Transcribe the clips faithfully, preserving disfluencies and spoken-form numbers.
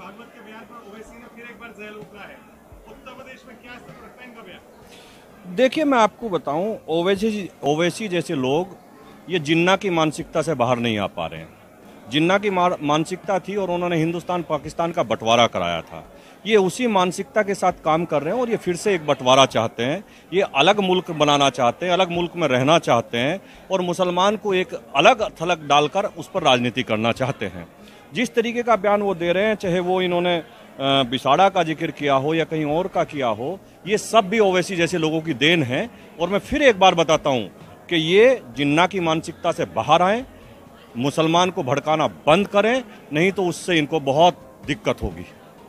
भागवत के बयान पर ओवैसी ने फिर एक बार जेल उतरा है। उत्तर प्रदेश में क्या स्थिति रखता है इनका बयान? देखिए, मैं आपको बताऊं, ओवैसी ओवैसी जैसे लोग ये जिन्ना की मानसिकता से बाहर नहीं आ पा रहे हैं। जिन्ना की मानसिकता थी और उन्होंने हिंदुस्तान पाकिस्तान का बंटवारा कराया था। ये उसी मानसिकता के साथ काम कर रहे हैं और ये फिर से एक बंटवारा चाहते हैं। ये अलग मुल्क बनाना चाहते हैं, अलग मुल्क में रहना चाहते हैं और मुसलमान को एक अलग थलग डालकर उस पर राजनीति करना चाहते हैं। जिस तरीके का बयान वो दे रहे हैं, चाहे वो इन्होंने बिसाड़ा का जिक्र किया हो या कहीं और का किया हो, ये सब भी ओवैसी जैसे लोगों की देन है। और मैं फिर एक बार बताता हूँ कि ये जिन्ना की मानसिकता से बाहर आएँ, मुसलमान को भड़काना बंद करें, नहीं तो उससे इनको बहुत दिक्कत होगी।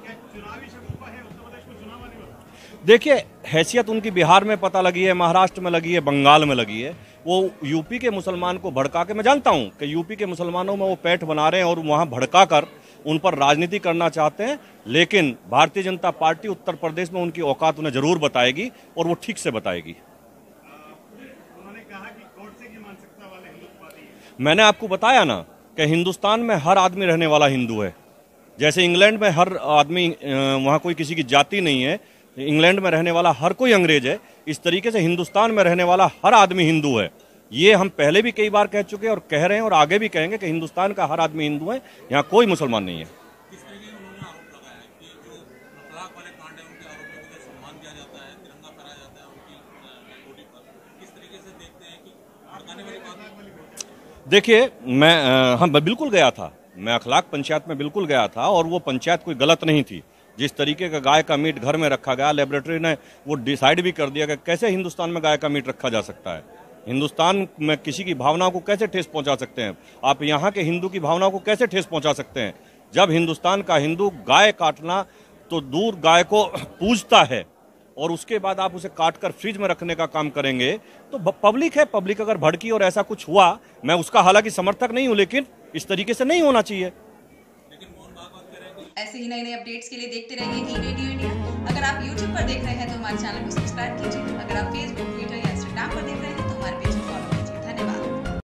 देखिए, हैसियत उनकी बिहार में पता लगी है, महाराष्ट्र में लगी है, बंगाल में लगी है। वो यूपी के मुसलमान को भड़का के, मैं जानता हूं कि यूपी के मुसलमानों में वो पैठ बना रहे हैं और वहां भड़का कर उन पर राजनीति करना चाहते हैं। लेकिन भारतीय जनता पार्टी उत्तर प्रदेश में उनकी औकात उन्हें जरूर बताएगी और वो ठीक से बताएगी। उन्होंने कहा कि गोडसे की मानसिकता वाले हिंदुत्ववादी हैं। मैंने आपको बताया ना कि हिंदुस्तान में हर आदमी रहने वाला हिंदू है। जैसे इंग्लैंड में हर आदमी, वहां कोई किसी की जाति नहीं है, इंग्लैंड में रहने वाला हर कोई अंग्रेज है, इस तरीके से हिंदुस्तान में रहने वाला हर आदमी हिंदू है। ये हम पहले भी कई बार कह चुके हैं और कह रहे हैं और आगे भी कहेंगे कि हिंदुस्तान का हर आदमी हिंदू है, यहाँ कोई मुसलमान नहीं है। किस तरीके से उन्होंने आरोप लगाया है कि जो अखलाक वाले कांड है उनके आरोपों को सम्मान दिया जाता है, तिरंगा फहराया जाता है उनकी बॉडी पर, किस तरीके से देखते हैं कि भड़काने वाली बात? देखिए, मैं हाँ बिल्कुल गया था, मैं अखलाक पंचायत में बिल्कुल गया था और वो पंचायत कोई गलत नहीं थी। जिस तरीके का गाय का मीट घर में रखा गया, लेबोरेटरी ने वो डिसाइड भी कर दिया कि कैसे हिंदुस्तान में गाय का मीट रखा जा सकता है। हिंदुस्तान में किसी की भावनाओं को कैसे ठेस पहुंचा सकते हैं आप? यहाँ के हिंदू की भावनाओं को कैसे ठेस पहुंचा सकते हैं? जब हिंदुस्तान का हिंदू गाय काटना तो दूर गाय को पूजता है और उसके बाद आप उसे काटकर फ्रिज में रखने का काम करेंगे तो पब्लिक है। पब्लिक अगर भड़की और ऐसा कुछ हुआ, मैं उसका हालांकि समर्थक नहीं हूं, लेकिन इस तरीके से नहीं होना चाहिए। ऐसे ही नए नए अपडेट्स के लिए देखते रहिए ई रेडियो इंडिया। अगर आप यूट्यूब पर देख रहे हैं तो हमारे चैनल को सब्सक्राइब कीजिए। अगर आप फेसबुक, ट्विटर या इंस्टाग्राम पर देख रहे हैं तो हमारे पेज को फॉलो